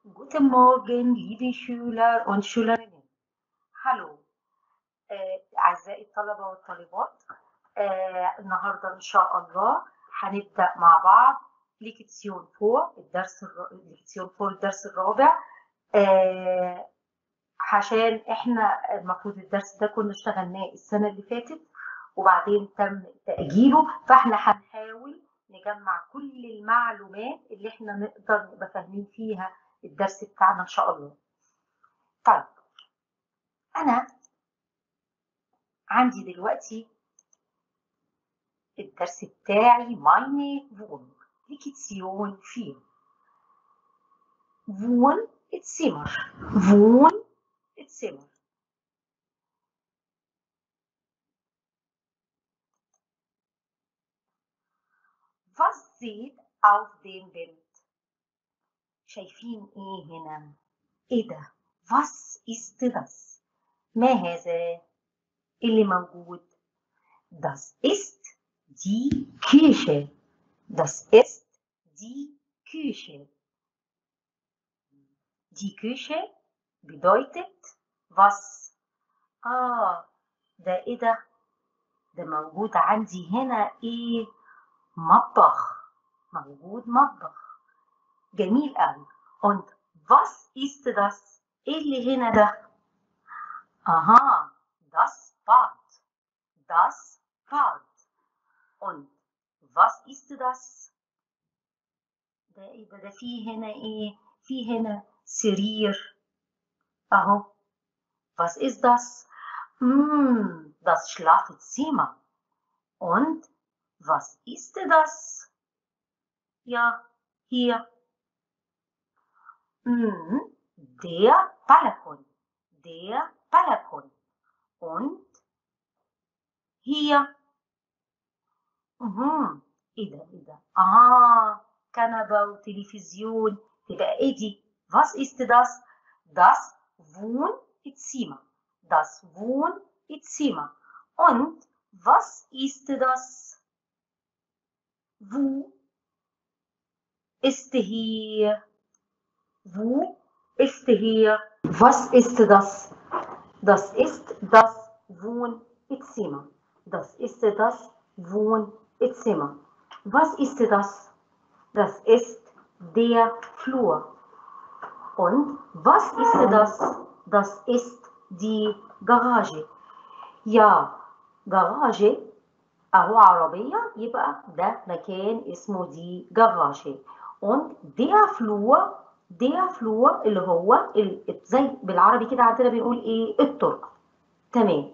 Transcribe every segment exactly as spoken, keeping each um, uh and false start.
Guten Morgen, liebe Schüler und Schülerinnen. Hallo آه، أعزائي الطلبة والطالبات. آه، النهاردة إن شاء الله هنبدأ مع بعض ليكسيون فور الدرس الر... ليكسيون فور الدرس الرابع. آه، عشان إحنا المفروض الدرس ده كنا اشتغلناه السنة اللي فاتت وبعدين تم تأجيله، فإحنا هنحاول نجمع كل المعلومات اللي إحنا نقدر نبقى فاهمين فيها الدرس بتاعنا إن شاء الله. طيب أنا عندي دلوقتي الدرس بتاعي meine Wohnung ليكسيون فيه Wohn Zimmer Wohn Zimmer. Was steht auf dem Bild؟ شايفين ايه هنا؟ ايه ده؟ Was ist das؟ ما هذا اللي موجود؟ Das ist die Küche. Das ist die Küche. Die Küche bedeutet was؟ آه ده إيه ده؟ ده موجود عندي هنا إيه؟ مطبخ. موجود مطبخ. جميل أوي. Und was ist das؟ إيه اللي هنا ده؟ أها das Bad. Das Bad. Und was ist das؟ ده إيه ده؟ ده فيه هنا إيه؟ فيه هنا سرير. أهو. Was ist das؟ Hm, das Schlafzimmer. Und was ist das? Ja, hier. Hm, der Balkon. Der Balkon. Und hier. Mhm. ايه ده ايه ده؟ اه كنبة وتلفزيون. تبقى ايه دي؟ Was ist das؟ Das Wohnzimmer. Das Wohnzimmer. Und was ist das? Wo ist hier? Wo ist hier? Was ist das? Das ist das Wohnzimmer. Das ist das Wohnzimmer. Was ist das? Das ist der Flur. Und was ist das? Das ist die Garage. Ja, Garage أهو عربية، يبقى ده مكان اسمه دي جراجة. und der Flur der Flur اللي هو زي بالعربي كده عندنا بنقول ايه؟ الطرق. تمام.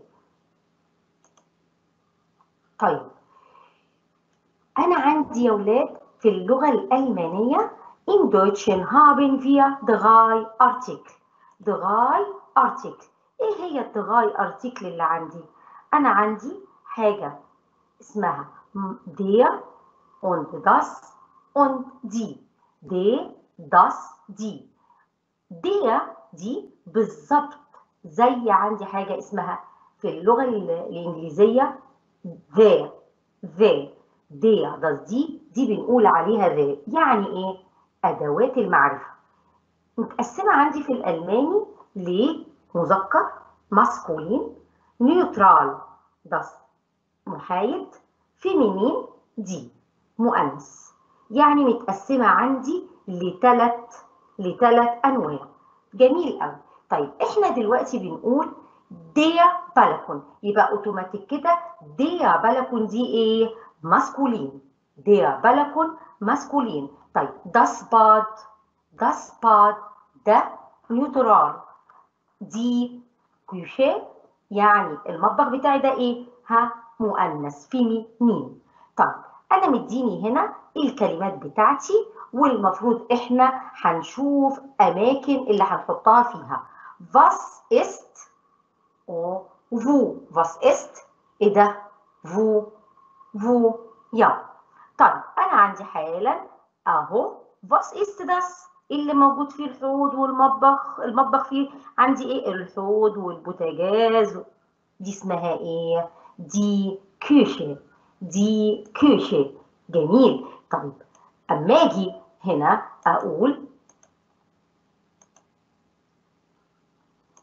طيب أنا عندي يا ولاد في اللغة الألمانية in Deutschen haben wir drei Artikel. drei Artikel. ايه هي الدراي ارتيكل اللي عندي؟ أنا عندي حاجة اسمها der und das und die. der, das, die. der دي بالظبط زي عندي حاجة اسمها في اللغة الإنجليزية the. the. der, das, die. دي بنقول عليها the. يعني إيه؟ أدوات المعرفة. متقسمة عندي في الألماني لمذكر ماسكولين، نيوترال das محايد، فيمينين دي مؤنث. يعني متقسمة عندي لثلاث لثلاث أنواع. جميل قوي. طيب إحنا دلوقتي بنقول der Balkon، يبقى أوتوماتيك كده der Balkon دي إيه؟ ماسكولين. der Balkon ماسكولين. طيب das Bad das Bad ده نيوترال. دي كوشيه يعني المطبخ بتاعي ده إيه؟ ها مؤنث فيمينين. طيب أنا مديني هنا الكلمات بتاعتي والمفروض إحنا هنشوف أماكن اللي هنحطها فيها. Was ist و wo. Was ist إيه ده؟ wo wo يا. طيب أنا عندي حالا أهو was ist das اللي موجود فيه الحوض والمطبخ. المطبخ فيه عندي إيه؟ الحوض والبوتاجاز. دي اسمها إيه؟ دي كوشي. دي كوشي. جميل. طيب أما أجي هنا أقول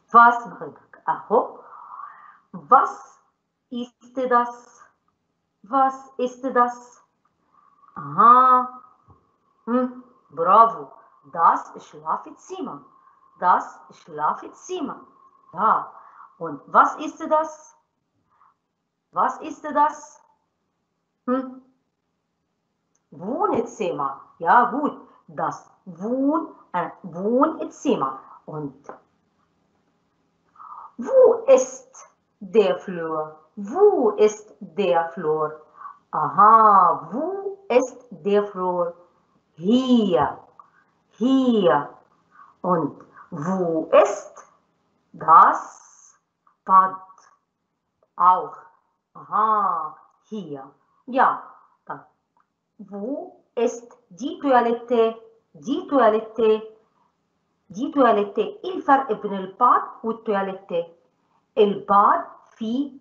Was مغربك أهو. Was ist das? Was ist das? Aha. Hm, bravo. Das Schlafzimmer. Das Schlafzimmer. Ja. Und was ist das? Was ist das? Hm? Wohnzimmer. Ja, gut. Das Wohn, äh, Wohnzimmer. Und wo ist der Flur? Wo ist der Flur? Aha, wo ist der Flur? Hier. Hier. Und wo ist das Bad? Auch. Aha, hier. Ja, dann. Wo ist die Toilette? Die Toilette. دي تواليتة. ايه الفرق بين الباد والتواليتة؟ الباد فيه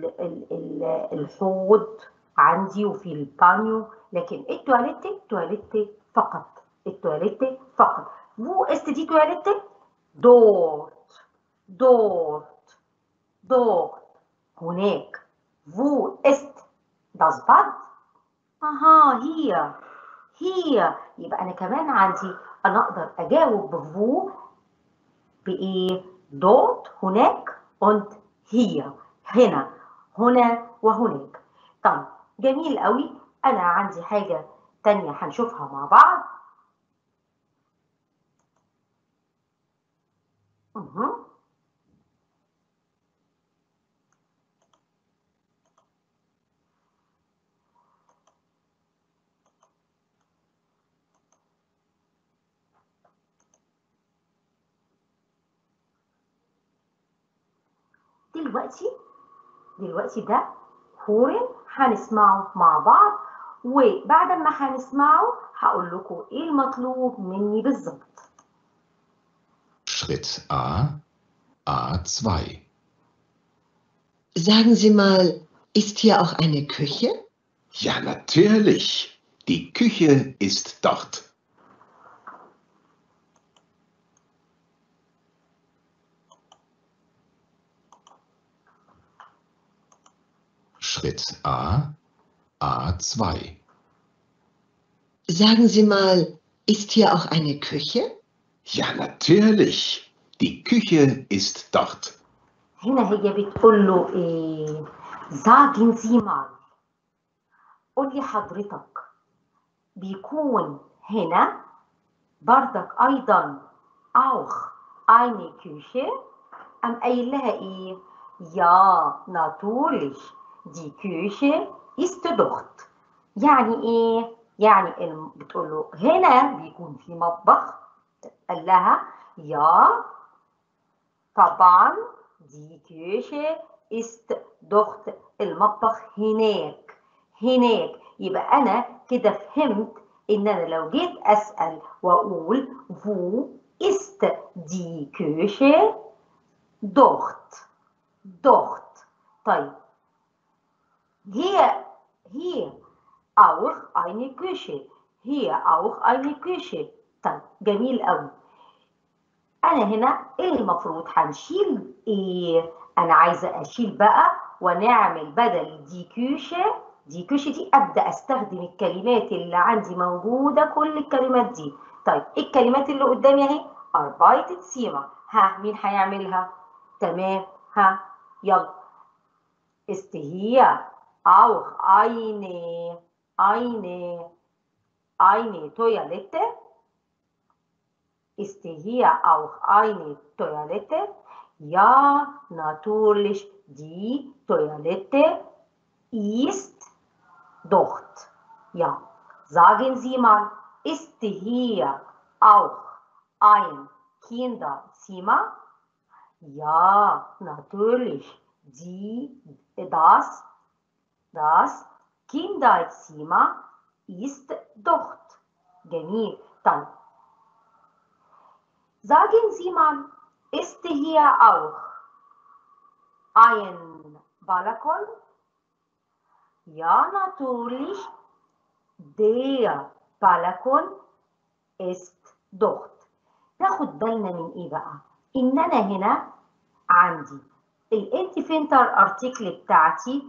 الحوض عندي وفي البانيو، لكن التواليتة تواليتة فقط. التواليتة فقط. Wo ist die Toilette? Dort. Dort. Dort. هناك. Wo ist das Bad? Aha, hier. Hier. يبقى أنا كمان عندي أنا أقدر أجاوب بفو بإيه؟ dort هناك und hier هنا هنا وهناك. طيب جميل قوي. أنا عندي حاجة تانية هنشوفها مع بعض. أه. دلوقتي دلوقتي ده كورن هنسمعه مع بعض، وبعد ما هنسمعه هقول لكم ايه المطلوب مني بالظبط. Schritt A, A zwei. Sagen Sie mal, ist hier auch eine Küche? Ja, natürlich. Die Küche ist dort. Schritt A, A zwei. Sagen Sie mal, ist hier auch eine Küche? Ja, natürlich. Die Küche ist dort. هنا هي بتقول له ايه؟ sagen Sie mal. قول لي حضرتك بيكون هنا بردك ايضا auch eine Küche؟ أم قايل لها ايه؟ Ja, natürlich. Die Küche ist dort. يعني ايه؟ يعني بتقول له هنا بيكون في مطبخ. قال لها ja طبعا die Küche ist dort. المطبخ هناك. هناك. يبقى أنا كده فهمت إن أنا لو جيت أسأل وأقول wo ist die Küche? dort. dort. طيب hier hier auch eine Küche. hier auch eine Küche. طيب جميل قوي. أنا هنا إيه المفروض هنشيل إيه؟ أنا عايزة أشيل بقى ونعمل بدل دي كوشة. دي كوشة دي أبدأ أستخدم الكلمات اللي عندي موجودة، كل الكلمات دي. طيب إيه الكلمات اللي قدامي أهي؟ Arbeitszimmer. ها مين هيعملها؟ تمام. ها يلا. Ist hier auch eine eine eine Toilette? Ist hier auch eine Toilette? Ja, natürlich. Die Toilette ist dort. Ja, sagen Sie mal, ist hier auch ein Kinderzimmer? Ja, natürlich. Die, das, das Kinderzimmer ist dort. جميل. طيب sagen Sie mal, ist hier auch ein Balkon? Ja, natürlich. Der Balkon ist dort. ناخد بالنا من ايه بقى؟ ان انا هنا عندي الانتفنتر ارتيكل بتاعتي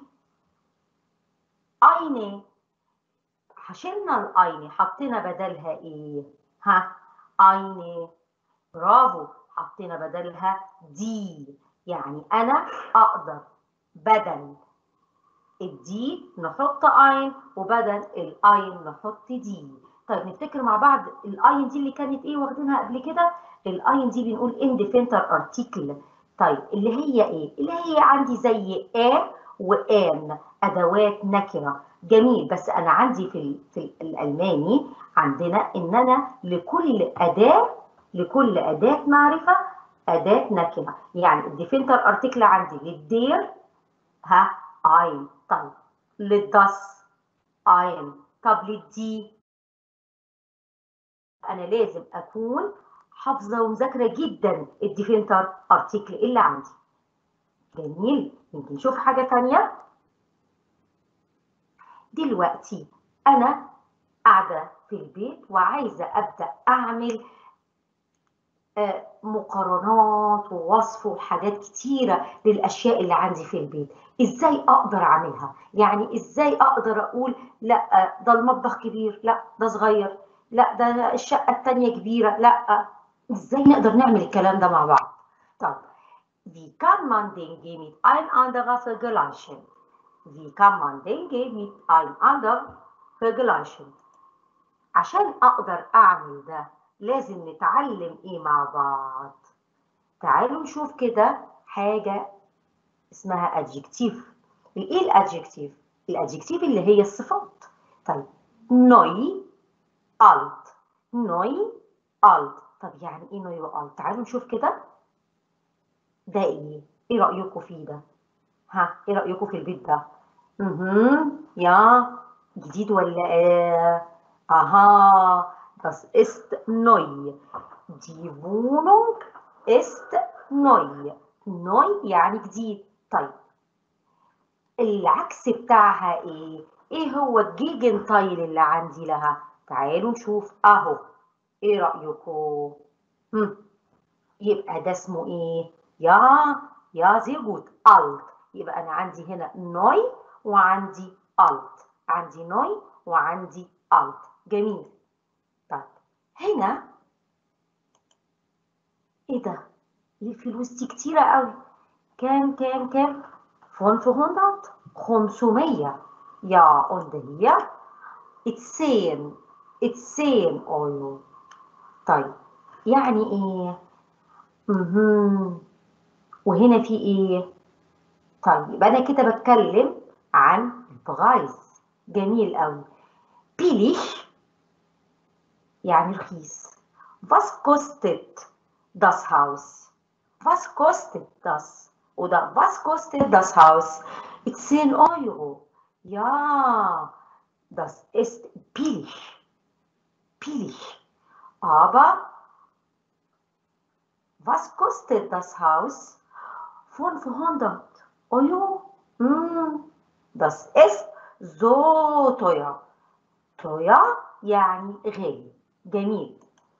eine. شلنا الاين حطينا بدلها ايه؟ ها eine. برافو، حطينا بدلها دي. يعني انا اقدر بدل الدي نحط اين وبدل الاين نحط دي. طيب نفتكر مع بعض الاين دي اللي كانت ايه واخدينها قبل كده؟ الاين دي بنقول indifferent article. طيب اللي هي ايه؟ اللي هي عندي زي ا وان، ادوات نكره. جميل، بس انا عندي في في الالماني عندنا ان انا لكل اداه لكل اداه معرفه اداه نكره. يعني الديفنتر ارتكل عندي للدير ها ein. طيب للدس ein. طب للدي انا لازم اكون حافظه ومذاكره جدا الديفنتر ارتكل اللي عندي. جميل، يمكن نشوف حاجه ثانيه. دلوقتي انا قاعده في البيت وعايزه ابدا اعمل مقارنات ووصف وحاجات كتيرة للأشياء اللي عندي في البيت. إزاي أقدر أعملها؟ يعني إزاي أقدر أقول لا ده المطبخ كبير، لا ده صغير، لا ده الشقة التانية كبيرة، لا. إزاي نقدر نعمل الكلام ده مع بعض؟ طب wie kann man Dinge mit einander vergleichen? Wie kann man Dinge mit einander vergleichen? عشان أقدر أعمل ده لازم نتعلم إيه مع بعض؟ تعالوا نشوف كده حاجة اسمها أدجكتيف. إيه الأدجكتيف؟ الأدجكتيف اللي هي الصفات. طيب نوي ألت، نوي ألت. طب يعني إيه نوي وألت؟ تعالوا نشوف كده ده إيه؟ إيه رأيكم فيه ده؟ ها إيه رأيكم في البيت ده؟ مهم. يا جديد ولا إيه؟ أها das ist neu. Die Wohnung ist neu. neu يعني جديد. طيب العكس بتاعها ايه؟ ايه هو الجيجن تايل اللي عندي لها؟ تعالوا نشوف اهو. ايه رأيكم؟ هم. يبقى ده اسمه ايه؟ يا يا زي جود alt. يبقى انا عندي هنا نوي وعندي alt. عندي نوي وعندي alt. جميل. طيب هنا ايه ده؟ الفلوس دي كتيرة قوي. كام كام كام؟ fünfhundert. خمسمية. Ja, und hier zehn. zehn Euro. طيب يعني ايه؟ مهم. وهنا في ايه؟ طيب يبقى انا كده بتكلم عن البرايس. جميل قوي. billig يعني رخيص. Was kostet das Haus? Was kostet das? Oder was kostet das Haus? zehn Euro. Ja, das ist billig. Billig. Aber was kostet das Haus? fünfhundert Euro. Mm, das ist so teuer. teuer يعني غالي. جميل.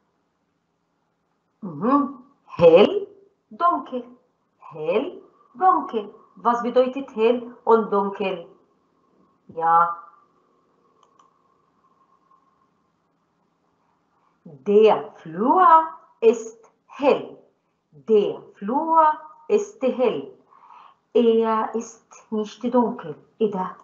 Mhm. Hell, dunkel. Hell, dunkel. Was bedeutet hell und dunkel? Ja. Der Flur ist hell. Der Flur ist hell. Er ist nicht dunkel. إيه ده؟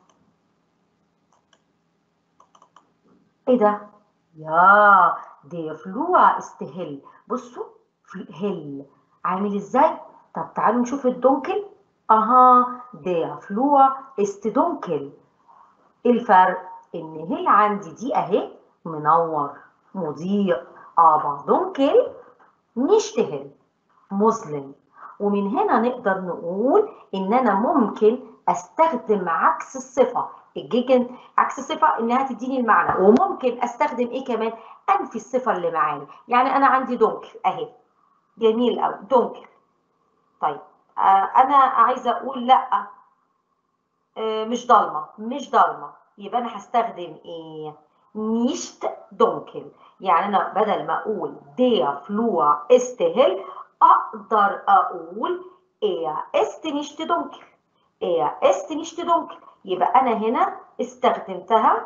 إيه ده؟ يا der Flur ist hell. بصوا hell عامل إزاي؟ طب تعالوا نشوف الدونكل. أها der Flur ist dunkel. إيه الفرق؟ إن هي عندي دي أهي منور مضيء. aber dunkel nicht hell مظلم. ومن هنا نقدر نقول إن أنا ممكن أستخدم عكس الصفة. الجيجن عكس الصفة إنها تديني المعنى، وممكن أستخدم إيه كمان؟ أنفي الصفة اللي معانا. يعني أنا عندي دونكل أهي. جميل أوي دونكل. طيب آه أنا عايزة أقول لأ آه مش ضلمة مش ضلمة. يبقى أنا هستخدم إيه؟ nicht dunkel. يعني أنا بدل ما أقول der Flur ist hell أقدر أقول Er ist nicht dunkel. Er ist nicht dunkel. يبقى أنا هنا استخدمتها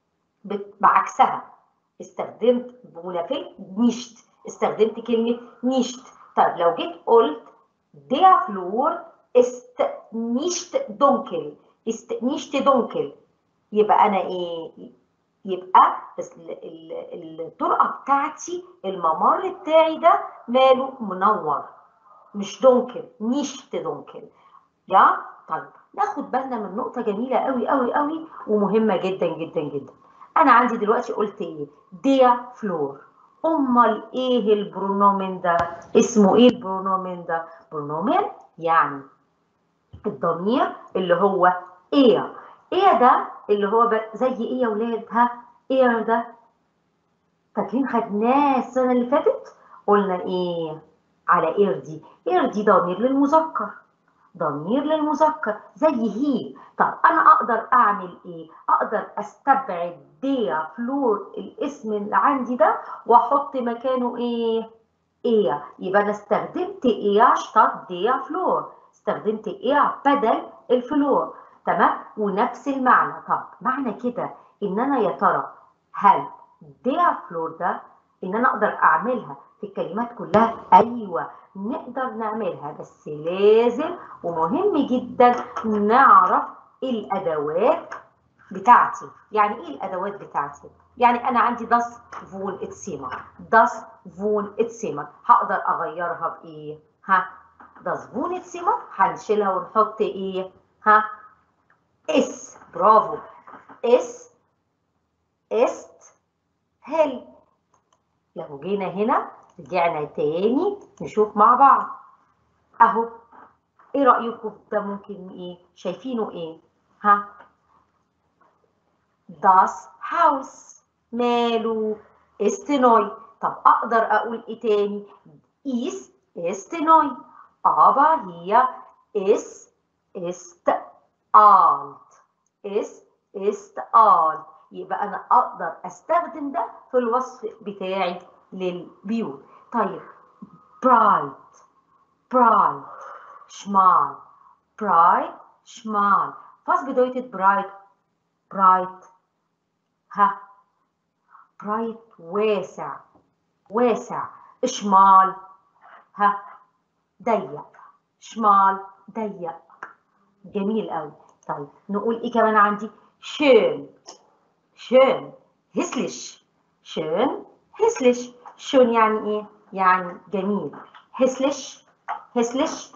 بعكسها. استخدمت منافي nicht. استخدمت كلمة nicht. طيب لو جيت قلت der Flur ist nicht dunkel. ist nicht dunkel. يبقى أنا إيه؟ يبقى الطرقة بتاعتي الممر بتاعي ده ماله منور مش دونكل نيشت دونكل يا طيب ناخد بالنا من نقطة جميلة قوي قوي قوي ومهمة جدا جدا جدا. أنا عندي دلوقتي قلت إيه؟ ديا فلور. أمال إيه البرونومين ده؟ اسمه إيه البرونومين ده؟ برونومين يعني الضمير اللي هو إيه. إيه ده اللي هو زي إيه يا ولاد؟ ها؟ إيه ده؟ فاكرين خدناه السنة اللي فاتت؟ قلنا إيه؟ على إير دي. إير دي ضمير للمذكر. ضمير للمذكر زي هي. طب أنا أقدر أعمل إيه؟ أقدر أستبعد ديا فلور الاسم اللي عندي ده وأحط مكانه إيه؟ إيه. يبقى أنا استخدمت إيه شطط ديا فلور. استخدمت إيه بدل الفلور. تمام؟ ونفس المعنى. طب معنى كده إن أنا يا ترى هل ديا فلور ده إن أنا أقدر أعملها في الكلمات كلها؟ أيوة نقدر نعملها بس لازم ومهم جدا نعرف الأدوات بتاعتي. يعني إيه الأدوات بتاعتي؟ يعني أنا عندي das wohn Zimmer. das wohn Zimmer هقدر أغيرها بإيه؟ ها؟ das wohn Zimmer هنشيلها ونحط إيه؟ ها؟ اس. برافو. اس ist hell. لو جينا هنا رجعنا تاني نشوف مع بعض اهو. ايه رأيكم ده ممكن ايه؟ شايفينه ايه؟ ها؟ das Haus ماله؟ ist neu. طب اقدر اقول ايه تاني؟ is ist neu. aber hier ist ist alt. ist ist alt. يبقى أنا أقدر أستخدم ده في الوصف بتاعي للبيوت. طيب bright bright schmal bright schmal. was bedeutet bright bright ها bright واسع واسع. schmal ها ضيق. schmal ضيق. جميل قوي. طيب نقول إيه كمان عندي؟ schön schön hässlich. schön hässlich. schön يعني ايه؟ يعني جميل. hässlich hässlich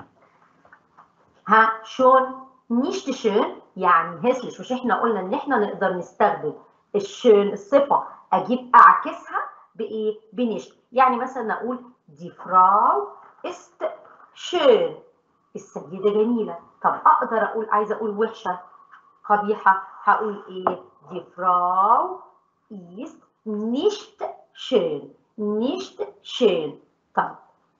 ها schon nicht schön يعني hässlich. مش احنا قلنا ان احنا نقدر نستخدم الشön الصفة اجيب اعكسها بايه؟ بنشت. يعني مثلا اقول die Frau ist schön. السيدة جميلة. طب اقدر اقول عايزة اقول وحشة قبيحة هقول ايه؟ Die Frau ist nicht schön. nicht schön. طيب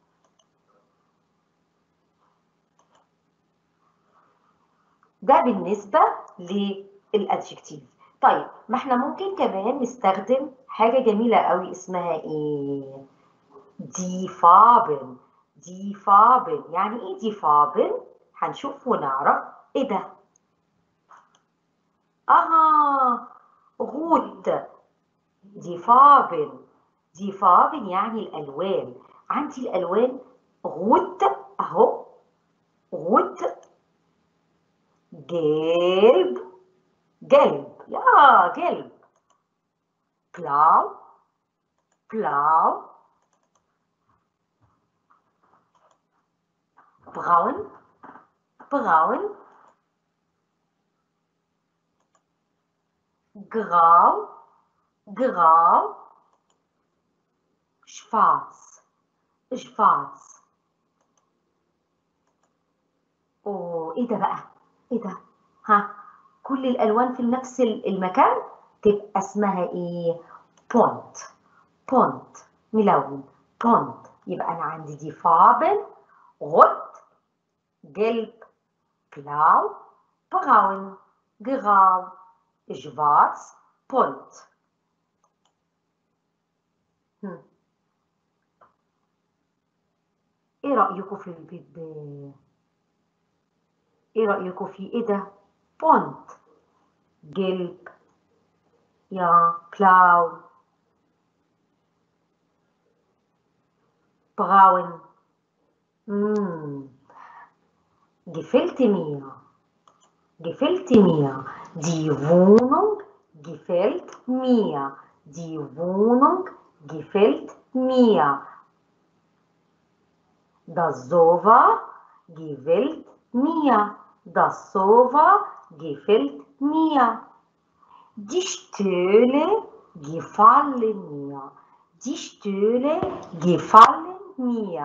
ده بالنسبة للأدجكتيف. طيب ما احنا ممكن كمان نستخدم حاجة جميلة قوي اسمها ايه؟ die Farben. die Farben يعني ايه die Farben؟ هنشوف ونعرف ايه ده. آه rot. die Farben. die Farben يعني الألوان. عندي الألوان rot أهو. rot gelb gelb ja gelb. blau blau. braun braun. grau grau. schwarz schwarz. اوه ايه ده بقى؟ ايه ده؟ ها كل الالوان في نفس المكان تبقى اسمها ايه؟ بونت. بونت ملون. بونت. يبقى انا عندي دي Farben rot gelb blau braun grau schwarz bunt. ايه رأيكم في البيت ده؟ ايه رأيكم فيه؟ ايه ده؟ بونت، جلب، يا بلاو، براون. مم. gefällt mir. gefällt mir. Die Wohnung gefällt mir. Die Wohnung gefällt mir. Das Sofa gefällt mir. Das Sofa gefällt mir. Die Stühle gefallen mir. Die Stühle gefallen mir.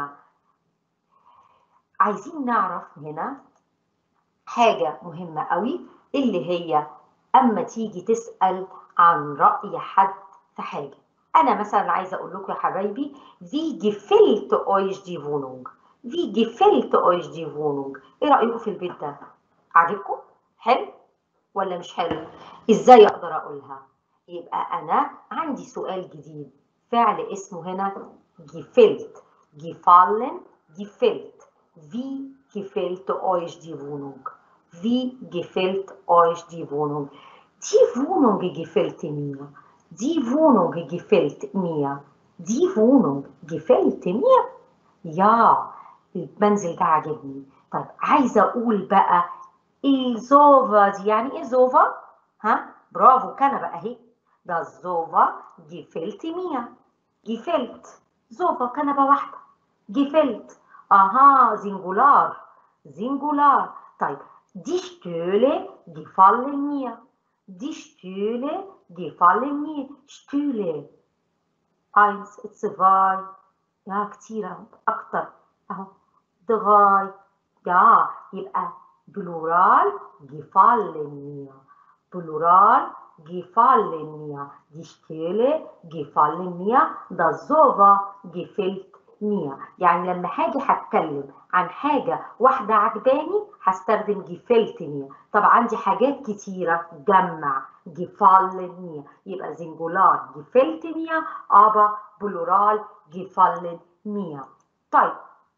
عايزين نعرف هنا حاجة مهمة قوي، اللي هي أما تيجي تسأل عن رأي حد في حاجة. أنا مثلا عايزة أقول لكم يا حبايبي wie gefällt euch die Wohnung. wie gefällt euch die Wohnung. إيه رأيكم في البيت ده؟ عاجبكم؟ حلو ولا مش حلو؟ إزاي أقدر أقولها؟ يبقى أنا عندي سؤال جديد، فعل اسمه هنا gefällt. gefallen gefällt. Wie gefällt euch die Wohnung? Wie gefällt euch die Wohnung? Die Wohnung gefällt mir. Die Wohnung gefällt mir. Die Wohnung gefällt mir. Ja, المنزل ده عجبني. طيب عايزة أقول بقى الزوفا دي يعني إيه زوفا؟ ها؟ برافو كنبة أهي. ده زوفا gefällt mir. gefällt. زوفا كنبة واحدة. gefällt. Aha, Singular. Singular. طيب, die Stühle gefallen mir. Die Stühle gefallen mir. Stühle. Eins, zwei. Ja, كتير أكتر. أهو. drei. Ja, يبقى Plural gefallen mir. Plural gefallen mir. Die Stühle gefallen mir. Das Sofa gefällt mir. يعني لما هاجي هتكلم عن حاجة واحدة عجباني هستخدم gefällt mir. طب عندي حاجات كتيرة جمع gefallen mir. يبقى Singular gefällt mir, aber Plural gefallen mir. طيب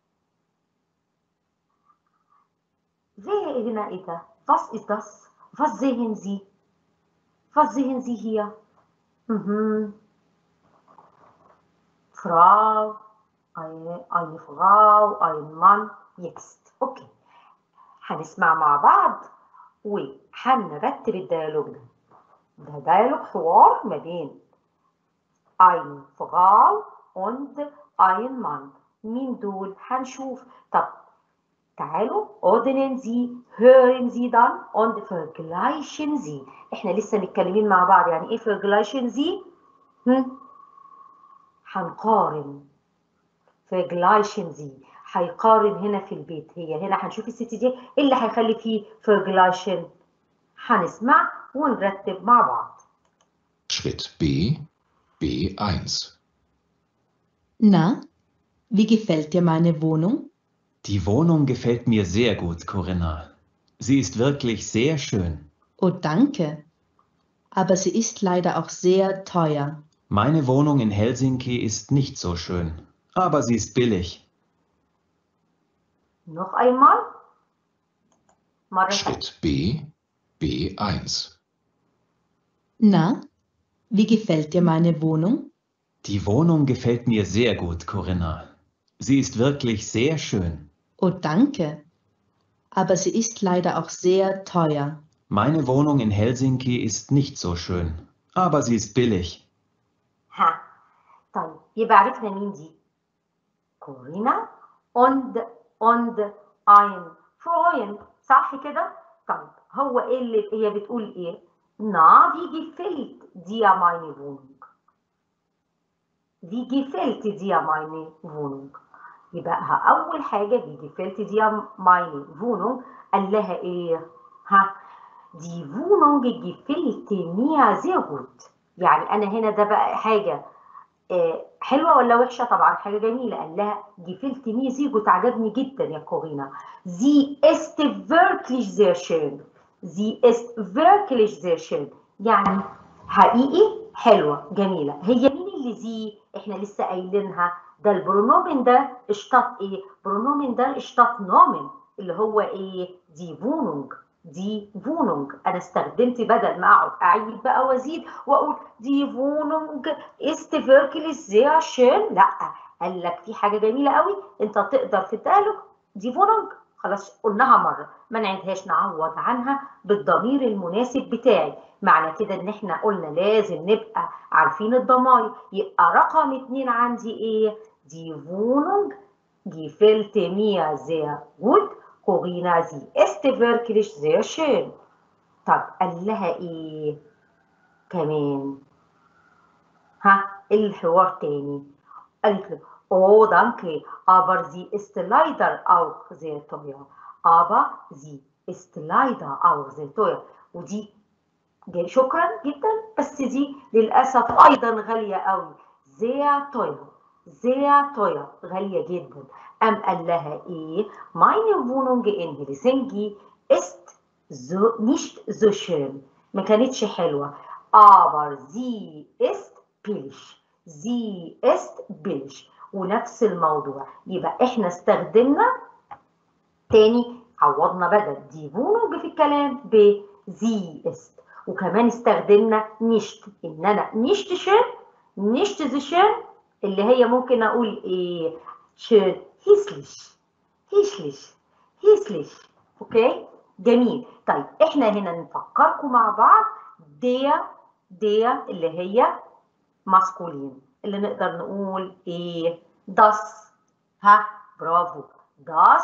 wer هنا إيه ده؟ Was ist das? Was sehen Sie? Was sehen Sie hier? Mhm. Frau, eine, eine Frau, ein Mann. Jetzt. Okay. هنسمع مع بعض وهنرتب الديالوج ده. ده ديالوج حوار ما بين eine Frau und ein Mann. مين دول؟ هنشوف. طب تعالوا ordnen Sie, hören Sie dann und vergleichen Sie. احنا لسه متكلمين مع بعض يعني ايه vergleichen Sie؟ هم؟ هنقارن. vergleichen Sie. هيقارن هنا في البيت. هي هنا هنشوف الست دي ايه اللي هيخلي فيه vergleichen. هنسمع ونرتب مع بعض. Schritt B, B eins. Na, wie gefällt dir meine Wohnung? Die Wohnung gefällt mir sehr gut, Corinna. Sie ist wirklich sehr schön. Oh, danke. Aber sie ist leider auch sehr teuer. Meine Wohnung in Helsinki ist nicht so schön, aber sie ist billig. noch einmal. مرة Schritt B, B eins. Na, wie gefällt dir meine Wohnung? Die Wohnung gefällt mir sehr gut, Corinna. Sie ist wirklich sehr schön. Oh, danke. Aber sie ist leider auch sehr teuer. Meine Wohnung in Helsinki ist nicht so schön, aber sie ist billig. ها طيب يبقى عرفنا مين دي؟ كورينا und und ein Freund صح كده؟ طيب هو ايه اللي هي بتقول ايه؟ Na, wie gefällt dir meine Wohnung? Wie gefällt dir meine Wohnung? يبقى أول حاجة wie gefällt dir meine Wohnung قال لها إيه؟ ها die Wohnung gefällt mir sehr gut. يعني أنا هنا ده بقى حاجة آه حلوة ولا وحشة؟ طبعا حاجة جميلة. قال لها gefällt mir sehr gut عجبني جدا يا كورينا. Sie ist wirklich sehr schön. Sie ist wirklich sehr schön. يعني حقيقي حلوة جميلة. هي مين اللي زي؟ احنا لسه قايلينها ده البرونومن ده اشتق ايه؟ برونومن ده اشتق نومن اللي هو ايه؟ دي فونونج. دي فونونج. انا استخدمت بدل ما اقعد اعيد بقى وازيد واقول دي فونونج است فيركليش زير شön، لا، قال لك في حاجه جميله قوي انت تقدر في التالق دي فونونج، خلاص قلناها مره ما نعيدهاش، نعوض عنها بالضمير المناسب بتاعي. معنى كده ان احنا قلنا لازم نبقى عارفين الضمائر. يبقى رقم اتنين عندي ايه؟ دي فونونج gefällt mir sehr gut. Corinna, sie ist wirklich sehr schön. طب قال لها ايه كمان؟ ها الحوار تاني. قالت له oh danke, aber sie ist leider auch sehr teuer. aber sie ist leider auch sehr teuer. ودي شكرا جدا بس دي للاسف ايضا غاليه قوي. sehr teuer. sehr teuer غاليه جدا. قام قال لها ايه؟ meine Wohnung in Helsinki ist so nicht so schön. ما كانتش حلوه. aber sie ist billig. sie ist billig. ونفس الموضوع. يبقى احنا استخدمنا تاني، عوضنا بدل دي فونونج في الكلام ب sie ist. وكمان استخدمنا nicht، ان انا nicht schön nicht so schön اللي هي ممكن اقول ايه؟ schön hässlich hässlich hässlich. اوكي جميل. طيب احنا هنا نفكركم مع بعض der der اللي هي ماسكولين اللي نقدر نقول ايه؟ das. ها برافو. das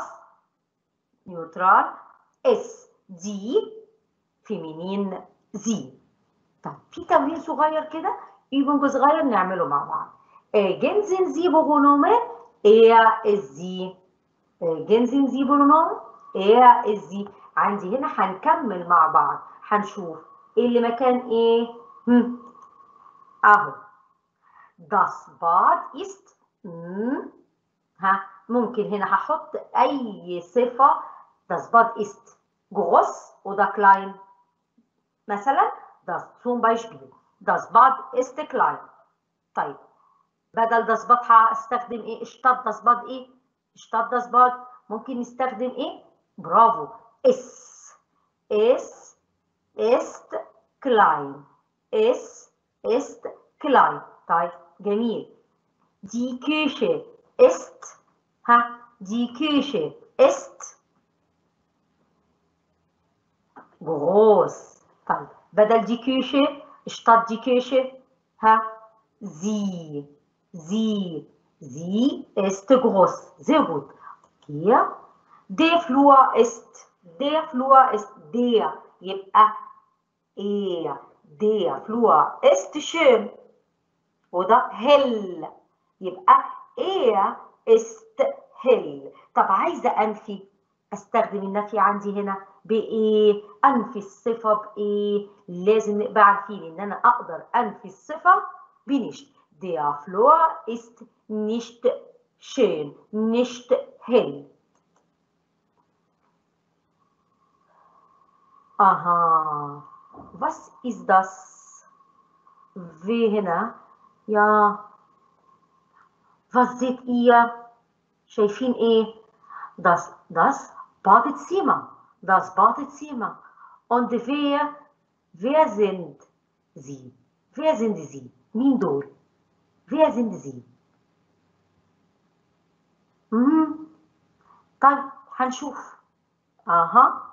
نيوترال اس دي فيمينين زي. طب في تمرين صغير كده übung صغير نعمله مع بعض. ergänzen Sie Pronomen er ist sie. ergänzen Sie Pronomen er ist sie. عندي هنا هنكمل مع بعض، هنشوف ايه اللي مكان ايه. هم. اهو das Bad ist م. ها ممكن هنا هحط اي صفه. das Bad ist groß oder klein. مثلا das zum Beispiel das Bad ist klein. طيب بدل das Bad هستخدم ايه؟ statt das Bad ايه؟ statt das Bad ممكن نستخدم ايه؟ برافو es. es ist klein. es ist klein. طيب جميل. die Küche ist ها die Küche ist groß. طيب بدل die Küche statt die Küche ها sie sie sie ist groß. sehr gut. hier der Flur ist der Flur ist der يبقى er. der Flur ist schön وده hell يبقى er ist hell. طب عايزه انفي، استخدم النفي عندي هنا بايه؟ انفي الصفه بايه؟ لازم نبقى عارفين ان انا اقدر انفي الصفه بنشت. der Flur ist nicht schön nicht hell. aha was ist das؟ wie هنا يا was seht ihr؟ شايفين ايه؟ das das Badezimmer. das Badezimmer. und wer wer sind sie؟ wer sind sie؟ مين دول؟ wer sind sie؟ امم طيب هنشوف. اها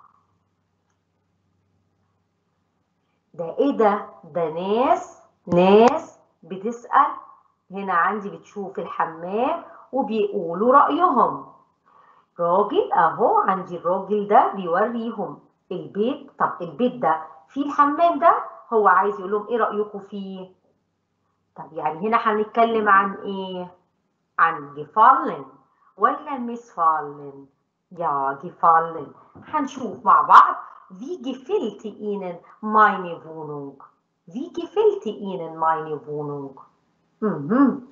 ده ايه ده؟ ده ناس ناس بتسأل. هنا عندي بتشوف الحمام وبيقولوا رأيهم. راجل اهو عندي الراجل ده بيوريهم البيت. طب البيت ده فيه الحمام ده، هو عايز يقول لهم ايه رأيكم فيه؟ طب يعني هنا هنتكلم عن ايه؟ عن gefallen ولا missfallen؟ يا gefallen. هنشوف مع بعض wie gefällt Ihnen meine Wohnung؟ wie gefällt Ihnen meine Wohnung؟ امم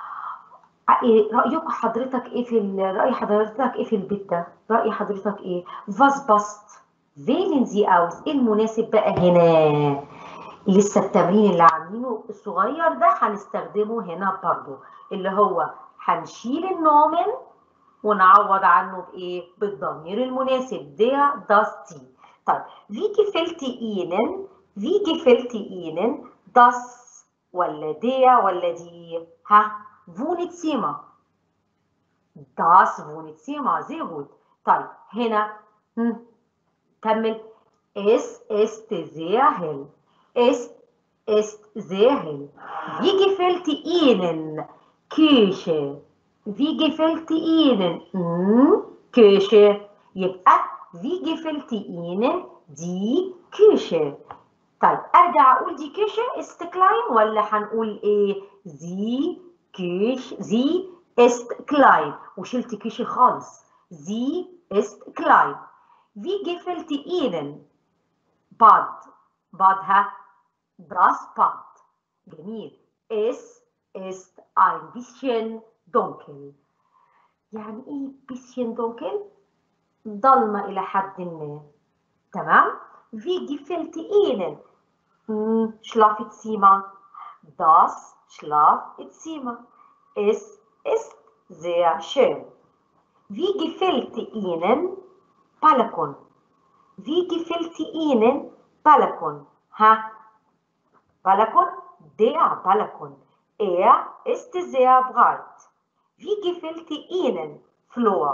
رأيك حضرتك ايه في رأي حضرتك ايه في البيت ده؟ رأي حضرتك ايه؟ was passt؟ wählen Sie aus. ايه المناسب بقى هنا؟ لسه التمرين اللي عاملينه الصغير ده هنستخدمه هنا برضو، اللي هو هنشيل النومن ونعوض عنه بإيه؟ بالضمير المناسب der, das, die. طيب wie gefällt Ihnen wie gefällt Ihnen das ولا der ولا die؟ ها Wohnzimmer. Das Wohnzimmer. sehr gut. طيب هنا hm. كمل. Es ist sehr hell. Es ist sehr hell. Wie gefällt Ihnen Küche? Wie gefällt Ihnen hm? Küche. يبقى wie gefällt Ihnen die Küche. طيب ارجع اقول دي كيشه ist klein ولا هنقول ايه؟ sie كيش sie ist klein وشلت كيشه خالص. sie ist klein. wie gefällt Ihnen Bad. Badها das Bad. جميل. es ist ein bisschen dunkel. يعني ايه bisschen dunkel؟ ضلمه الى حد ما. تمام. wie gefällt Ihnen hm, Schlafzimmer? das Schlafzimmer. es ist sehr schön. wie gefällt Ihnen Balkon? wie gefällt Ihnen Balkon? ha Balkon der Balkon. er ist sehr breit. wie gefällt Ihnen Flur?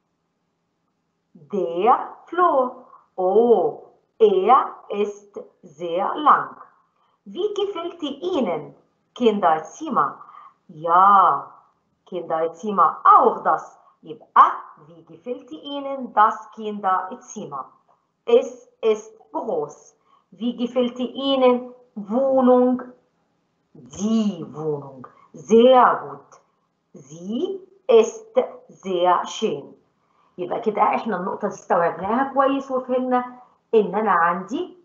der Flur. oh er ist sehr lang. Wie gefällt Ihnen Kinderzimmer? Ja, Kinderzimmer auch das. يبقى wie gefällt Ihnen das Kinderzimmer? Es ist groß. Wie gefällt Ihnen Wohnung? Die Wohnung. sehr gut. Sie ist sehr schön. يبقى كده احنا النقطة دي استوعبناها كويس وفهمنا ان انا عندي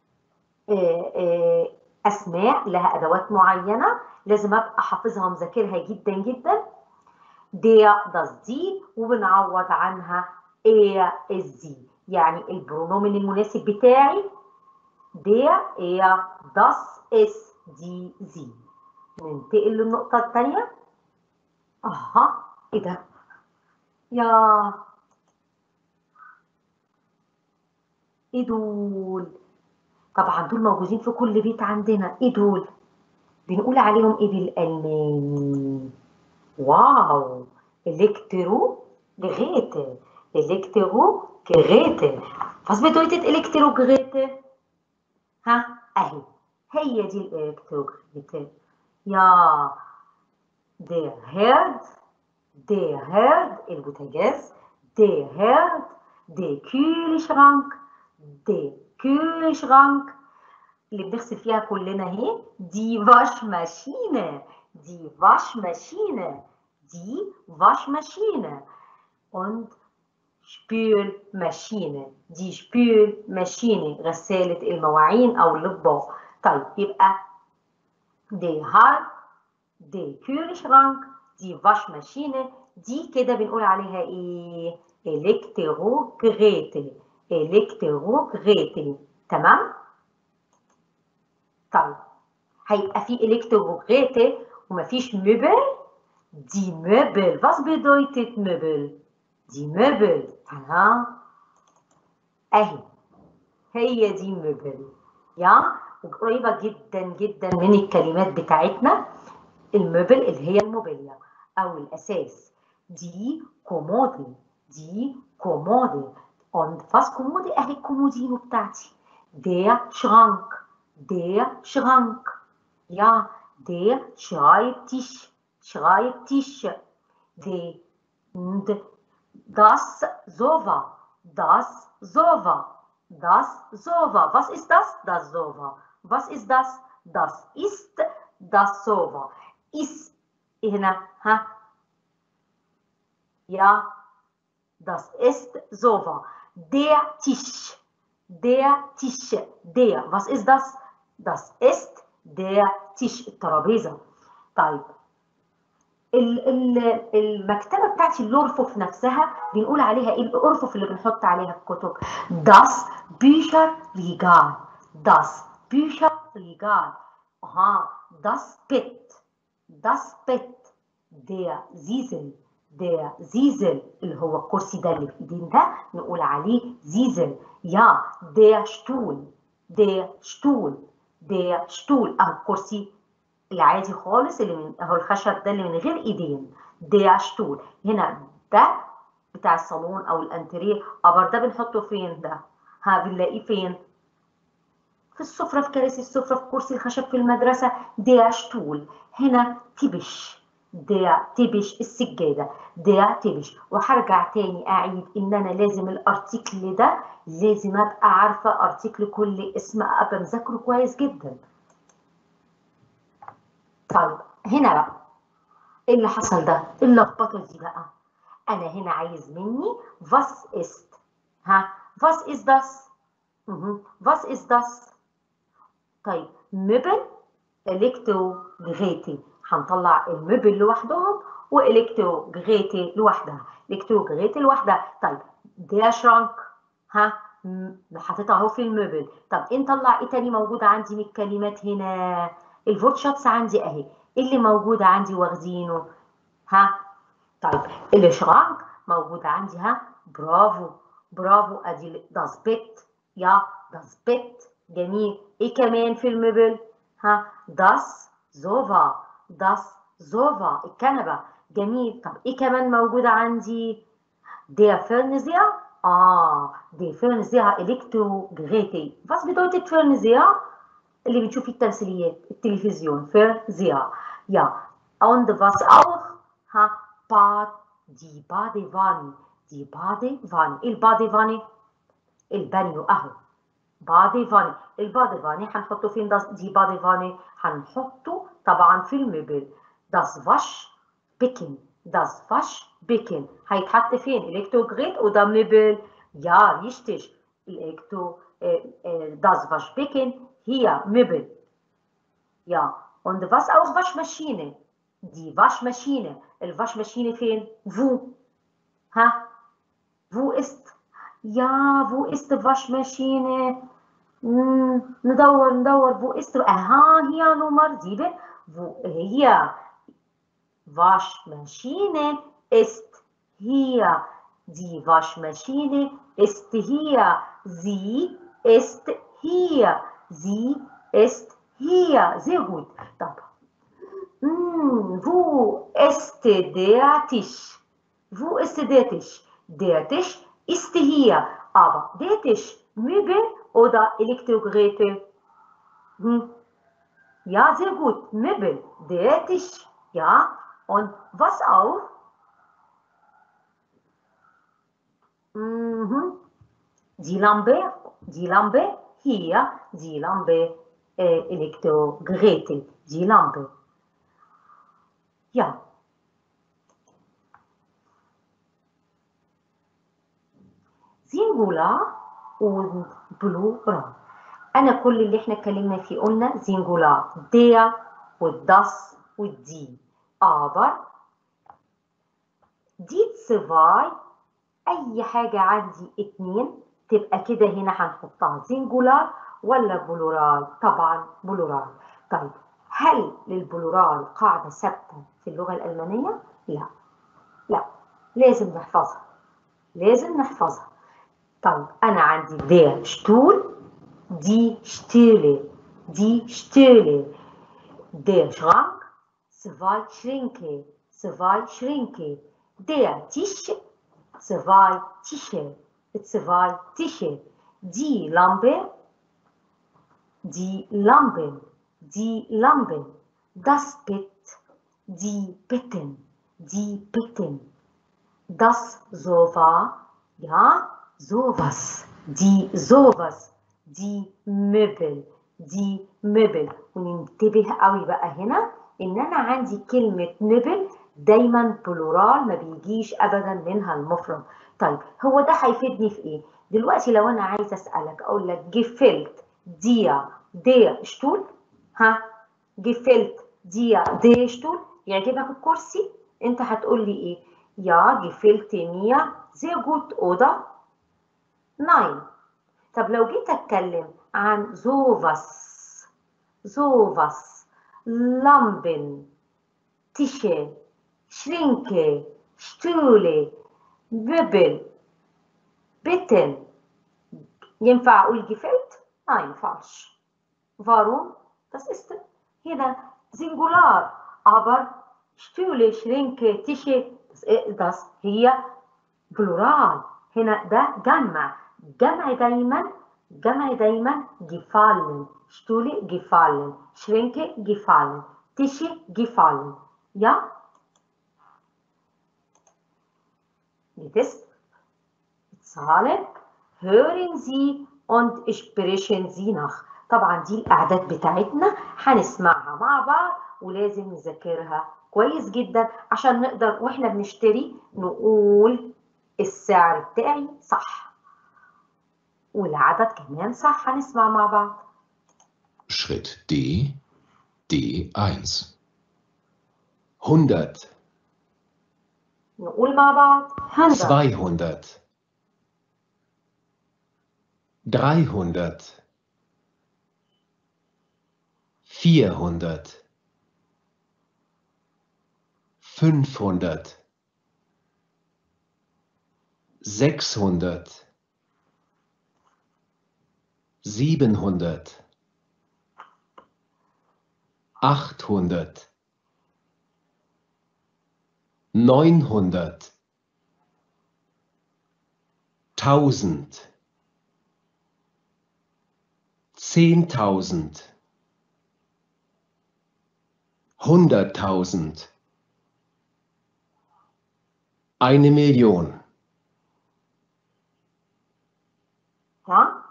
اسماء لها ادوات معينة لازم ابقى حافظها ومذاكرها جدا جدا. der, das, die وبنعوض عنها er, es, sie. يعني البرونومين المناسب بتاعي der, er, das, es, die, sie. ننتقل للنقطة الثانية. اها ايه ده؟ يا ايه دول؟ طبعا دول موجودين في كل بيت عندنا. ايه دول؟ بنقول عليهم ايه بالالماني؟ واو الكترو جريتل. الكترو جريتل. was bedeutet الكترو جريتل؟ ها اهي هي دي الالكترو جريتل. يا der Herd der Herd البوتاجاز. der Herd der Kühlschrank der Kühlschrank اللي بنغسل فيها كلنا اهي. دي Waschmaschine دي Waschmaschine دي Waschmaschine und Spülmaschine دي Spülmaschine غسالة المواعين أو الأطباق. طيب يبقى der Herd der Kühlschrank دي Waschmaschine دي كده بنقول عليها ايه؟ Elektrogeräte. Elektrogeräte. تمام؟ طيب هيبقى في Elektrogeräte ومفيش مبل. دي مبل. was bedeutet مبل؟ دي مبل. ها اهي هي دي مبل. يا وقريبة جدا جدا من الكلمات بتاعتنا. المبل اللي هي الموبيليا او الاساس. دي كومودي دي كومودي und was كومودي اهي الكومودينو بتاعتي. der Schrank der Schrank. ja der Schreibtisch Schreibtisch. der das Sofa das Sofa das Sofa. was ist das? das Sofa. was ist das? das ist das Sofa. ist هنا ها ja das ist Sofa. der Tisch der Tisch der was ist das? das ist der Tisch الترابيزة. طيب المكتبة بتاعتي الأرفف نفسها بنقول عليها ايه؟ الأرفف اللي بنحط عليها الكتب. das Bücherregal das Bücherregal. aha das Bett das Bett der Sessel der Sessel اللي هو الكرسي ده اللي في ايدين ده نقول عليه Sessel. يا der Stuhl der Stuhl der Stuhl اهو الكرسي العادي خالص اللي من اهو الخشب ده اللي من غير ايدين der Stuhl. هنا ده بتاع الصالون او الانتريه. ابر ده بنحطه فين؟ ده ها بنلاقيه فين؟ في السفرة، في كراسي السفرة، في كرسي الخشب في المدرسة. der Stuhl. هنا تبش der تبش السجادة der تبش. وهرجع تاني أعيد إن أنا لازم الأرتيكل ده لازم أبقى عارفة أرتيكل كل اسم أبقى مذاكره كويس جدا. طيب هنا بقى إيه اللي حصل ده؟ اللخبطة دي بقى. أنا هنا عايز مني was ist. ها was ist das؟ was ist das؟ طيب مبل إلكتروجريتي هنطلع المبل لوحدهم وإلكتروجريتي لوحدها. إلكتروجريتي لوحدها. طيب ده شرانك ها حطيتها اهو في المبل. طب إيه نطلع ايه تاني موجود عندي من الكلمات هنا؟ الفوتشاتس عندي اهي اللي موجودة عندي واخدينه ها. طيب الشرانك موجود عندي ها. برافو برافو ادي das Bett. يا das Bett جميل. ايه كمان في المبل؟ ها das Sofa das Sofa الكنبة جميل. طب ايه كمان موجود عندي؟ der Fernseher. اه der Fernseher Elektrogeräte. was bedeutet Fernseher؟ اللي بنشوف فيه التمثيليات التلفزيون Fernseher. ja und was auch ها Bad die Badewanne die Badewanne. الباديفاني البانيو اهو باديفاني. الباديفاني هنحطه فين؟ دي باديفاني هنحطه طبعا في المبل. das Waschbecken das Waschbecken هيتحط فين؟ الكتروجريت وده مبل. يا richtig الكترو das Waschbecken هي مبل. ja und was auch Waschmaschine die Waschmaschine. الواشماشينه فين؟ wo ها wo ist ja wo ist die Waschmaschine؟ مم. ندور ندور wo ist اها هي نمر sieben. wo هي Waschmaschine ist hier. Die Waschmaschine ist hier. Sie ist hier. Sie ist hier. Sehr gut. طب مم. wo ist der Tisch? wo ist der Tisch? Der Tisch ist hier. aber der Tisch Möbel oder Elektrogeräte? Hm. Ja, sehr gut. Möbel. Der Tisch. Ja. Und was auch? Mhm. Die Lampe. Die Lampe. Hier. Die Lampe. Äh, Elektrogeräte. Die Lampe. Ja. Singular und Plural. أنا كل اللي إحنا اتكلمنا فيه قلنا Singular der والdas والدي. aber die zwei أي حاجة عندي اتنين تبقى كده هنا هنحطها Singular ولا بلورال؟ طبعا بلورال. طيب هل للبلورال قاعدة ثابتة في اللغة الألمانية؟ لا لا لازم نحفظها لازم نحفظها. طيب أنا عندي der Stuhl die Stühle die Stühle. der Schrank zwei Schränke zwei Schränke. der Tisch zwei Tische zwei Tische. die Lampe die Lampen die Lampen. das Bett die Betten die Betten. das Sofa ja sowas die sowas. die Möbel die Möbel. وننتبه قوي بقى هنا ان انا عندي كلمة مبل دايما بلورال ما بيجيش ابدا منها المفرد. طيب هو ده هيفيدني في ايه؟ دلوقتي لو انا عايزه اسالك اقول لك gefällt dir der Stuhl؟ ها gefällt dir der Stuhl؟ يعجبك الكرسي؟ انت هتقول لي ايه؟ ja gefällt mir sehr gut oder nein. طب لو جيت اتكلم عن sowas sowas Lampen Tische Schrinke, Stühle, Möbel, Betten. ينفع أقول gefällt? Nein, falsch. Warum? Das ist هنا Singular. Aber Stühle, Schränke, Tische, das هي Plural. هنا ده جمع. جمع دايما جمع دايما gefallen. Stühle gefallen. Schränke gefallen. Tische gefallen. Ja? Jetzt Zahlen. Hören Sie und sprechen Sie nach. طبعا دي الأعداد بتاعتنا هنسمعها مع بعض ولازم نذاكرها كويس جدا عشان نقدر واحنا بنشتري نقول السعر بتاعي صح والعدد كمان صح. هنسمع مع بعض. Schritt D, D eins. hundert, نقول مع بعض hundert, zweihundert, dreihundert, vierhundert, fünfhundert, sechshundert, siebenhundert, achthundert, neunhundert, tausend, zehntausend, hunderttausend, eine Million. Ja?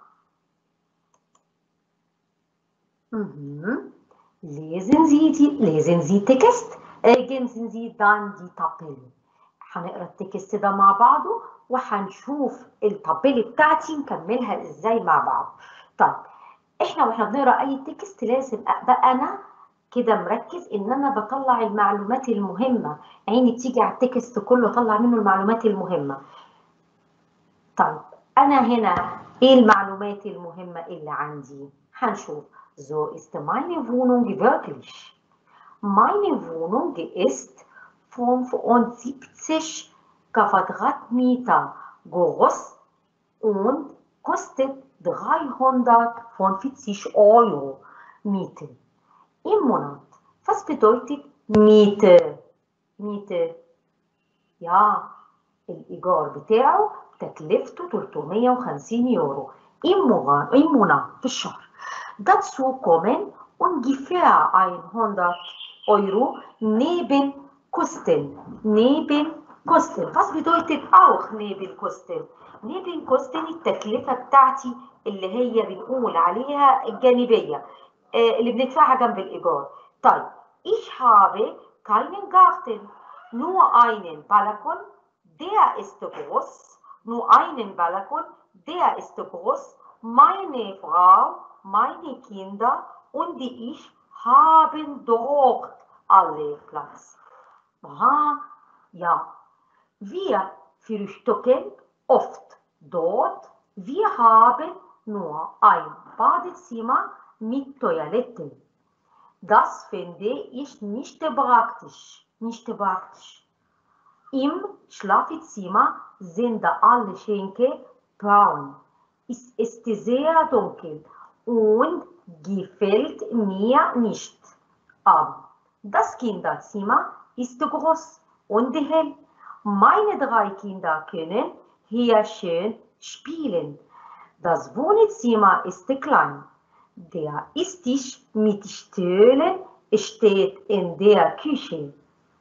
Mhm. Lesen Sie die, lesen Sie Text, ergänzen Sie dann die Tabelle. هنقرا التكست ده مع بعضه وهنشوف التابل بتاعتي نكملها ازاي مع بعض. طيب احنا واحنا بنقرا اي تكست لازم ابقى انا كده مركز ان انا بطلع المعلومات المهمه، عيني بتيجي على التكست كله اطلع منه المعلومات المهمه. طيب انا هنا ايه المعلومات المهمه اللي عندي؟ هنشوف. So ist meine Wohnung wirklich. Meine Wohnung ist fünfundsiebzig Quadratmeter groß und kostet dreihundertfünfzig Euro Miete im Monat. Was bedeutet Miete? Miete. Ja, الإيجار بتاعه تكلفته ثلاثمائة وخمسين يورو im Monat في الشهر. Dazu kommen ungefähr hundert Euro Nebenkosten. Nebenkosten. Was bedeutet auch Nebenkosten? Nebenkosten التكلفة بتاعتي اللي هي بنقول عليها الجانبية اللي بندفعها جنب الإيجار. طيب ich habe keinen Garten, nur einen Balkon, der ist groß. Nur einen Balkon, der ist groß. Meine Frau, meine Kinder und ich haben dort alle Platz. Aha, ja. Wir frühstücken oft dort. Wir haben nur ein Badezimmer mit Toilette. Das finde ich nicht praktisch. Nicht praktisch. Im Schlafzimmer sind alle Schränke braun. Es ist sehr dunkel und gefällt mir nicht. Aber das Kinderzimmer ist groß und hell. Meine drei Kinder können hier schön spielen. Das Wohnzimmer ist klein. Der Esstisch mit Stühlen steht in der Küche.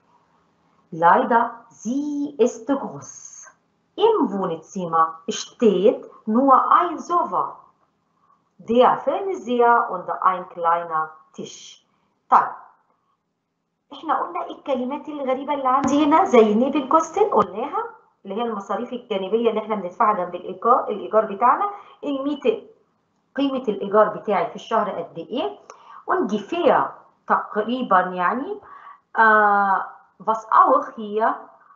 Leider, sie ist groß. Im Wohnzimmer steht nur ein Sofa, der Fernseher und ein kleiner Tisch. طيب احنا قلنا ايه الكلمات الغريبه اللي عندي هنا زي نيبل كوستن قلناها اللي هي المصاريف الجانبيه اللي احنا بندفعها جنب الايجار الايجار بتاعنا. الميته قيمه الايجار بتاعي في الشهر قد ايه. ungefähr تقريبا يعني آه was auch hier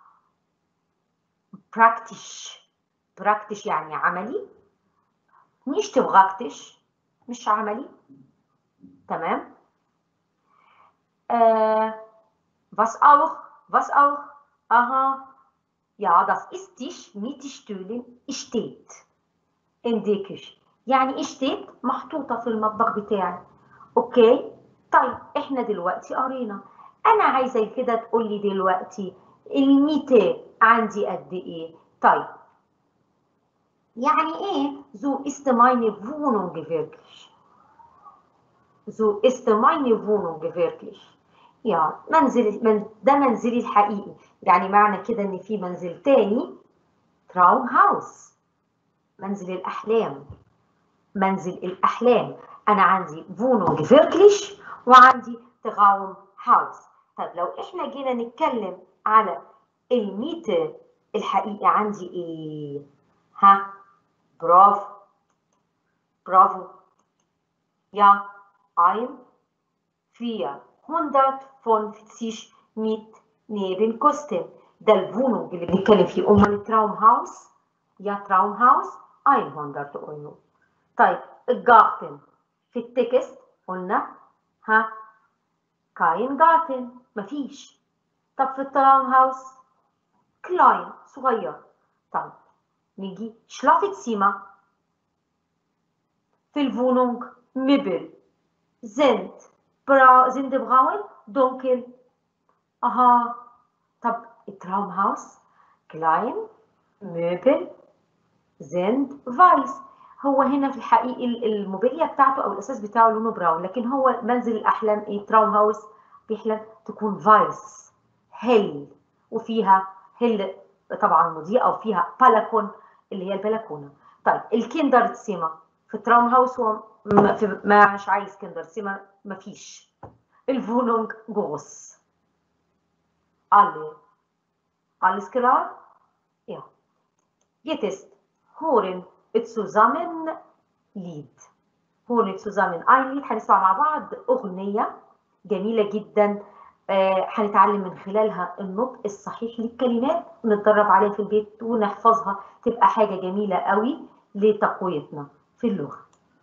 praktisch praktisch يعني عملي. nicht praktisch مش عملي. تمام. آه was auch Was auch? Aha. Ja, das ist Tisch mit Stühlen steht in der Küche. يعني steht محطوطة في المطبخ بتاعي. اوكي؟ طيب احنا دلوقتي قرينا. انا عايزة كده تقول لي دلوقتي الميتة عندي قد ايه؟ طيب يعني ايه so ist meine Wohnung wirklich? So ist meine Wohnung wirklich. يا منزل من ده منزلي الحقيقي. يعني معنى كده ان في منزل تاني تراوم هاوس، منزل الاحلام. منزل الاحلام. انا عندي Wohnung wirklich وعندي تراوم هاوس. طب لو احنا جينا نتكلم على الميتة الحقيقي عندي ايه؟ ها؟ برافو برافو. Ja, ein vierhundertfünfzig mit Nebenkosten. ده الفونونج اللي بنتكلم فيه. أمال التراوم هاوس؟ يا تراوم هاوس hundert Euro. طيب الجارتن في التكست قلنا ها kein Garten مفيش. طب في التراوم هاوس klein صغير. طيب نيجي Schlafzimmer في الفونونج Möbel sind bra sind braun dunkel. Aha. طب التراومهاوس klein Möbel sind weiß. هو هنا في الحقيقة الموبيليا بتاعته او الاساس بتاعه لونه براون، لكن هو منزل الاحلام ايه؟ تراومهاوس بيحلم تكون فايس هل وفيها هل طبعا مضيئه وفيها بالكون اللي هي البلكونه. طيب الكيندر سيما في التراومهاوس هو مش عايز كيندر سيما مفيش. الفونونج groß. Alle. Alles klar? Ja. Jetzt hören zusammen Lied. hören zusammen ein Lied. هنسمع مع بعض أغنية جميلة جدا. آه هنتعلم من خلالها النطق الصحيح للكلمات، نتدرب عليها في البيت ونحفظها، تبقى حاجة جميلة قوي لتقويتنا في اللغة.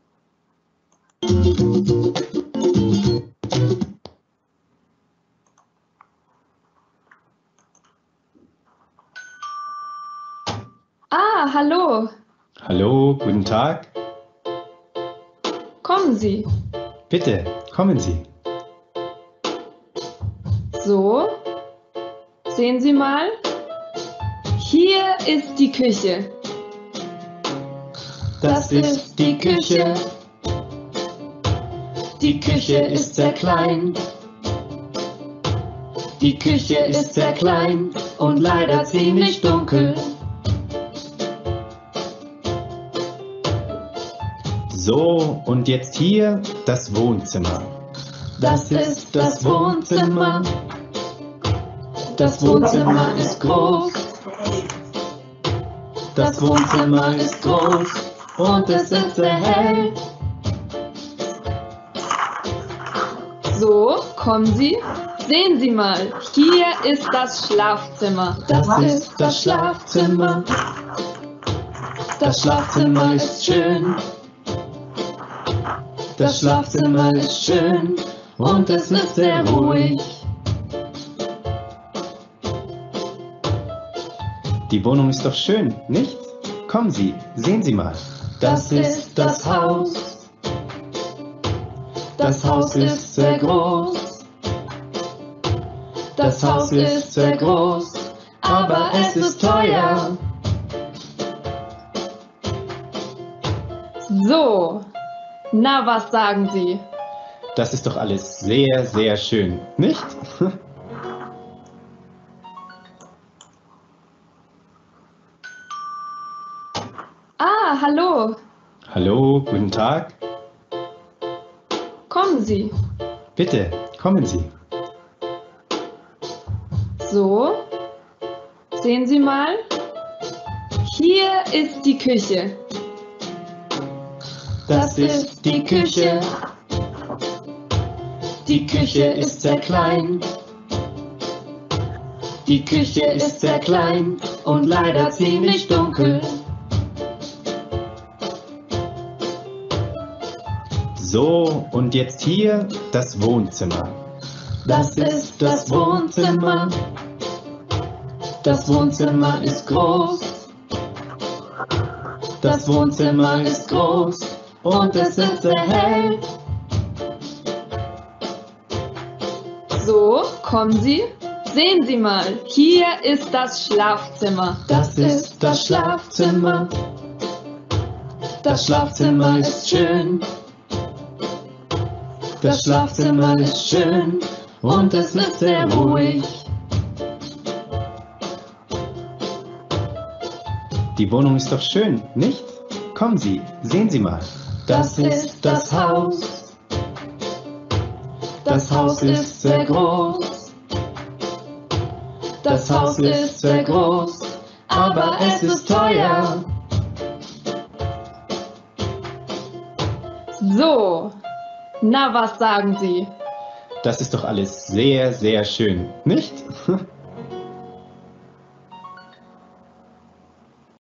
Ah, hallo. Hallo, guten Tag. Kommen Sie. Bitte, kommen Sie. So. Sehen Sie mal. Hier ist die Küche. Das ist die Küche. Die Küche ist sehr klein. Die Küche ist sehr klein und leider ziemlich dunkel. So, und jetzt hier das Wohnzimmer. Das ist das Wohnzimmer. Das Wohnzimmer ist groß. Das Wohnzimmer ist groß und es ist sehr hell. So, kommen Sie. Sehen Sie mal, hier ist das Schlafzimmer. Das ist das Schlafzimmer. Das Schlafzimmer ist schön. Das Schlafzimmer ist schön und es ist sehr ruhig. Die Wohnung ist doch schön, nicht? Kommen Sie, sehen Sie mal. Das ist das Haus. Das Haus ist sehr groß. Das Haus ist sehr groß, aber es ist teuer. So, na, was sagen Sie? Das ist doch alles sehr, sehr schön, nicht? Ah, hallo. Hallo, guten Tag. Kommen Sie. Bitte, kommen Sie. So, sehen Sie mal. Hier ist die Küche. Das ist die Küche. Die Küche ist sehr klein. Die Küche ist sehr klein und leider ziemlich dunkel. So, und jetzt hier das Wohnzimmer. Das ist das Wohnzimmer. Das Wohnzimmer ist groß. Das Wohnzimmer ist groß und es ist sehr hell. So, kommen Sie. Sehen Sie mal, hier ist das Schlafzimmer. Das ist das Schlafzimmer. Das Schlafzimmer ist schön. Das Schlafzimmer ist schön und es ist sehr ruhig. Die Wohnung ist doch schön, nicht? Kommen Sie, sehen Sie mal. Das ist das Haus. Das Haus ist sehr groß. Das Haus ist sehr groß, aber es ist teuer. So, na was sagen Sie? Das ist doch alles sehr, sehr schön, nicht?